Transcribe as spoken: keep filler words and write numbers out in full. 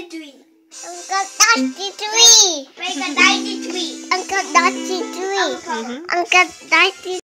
tree. Uncle Dusty Tree. Make a dicey tree. Uncle Dusty Tree. Uncle. Uncle Dusty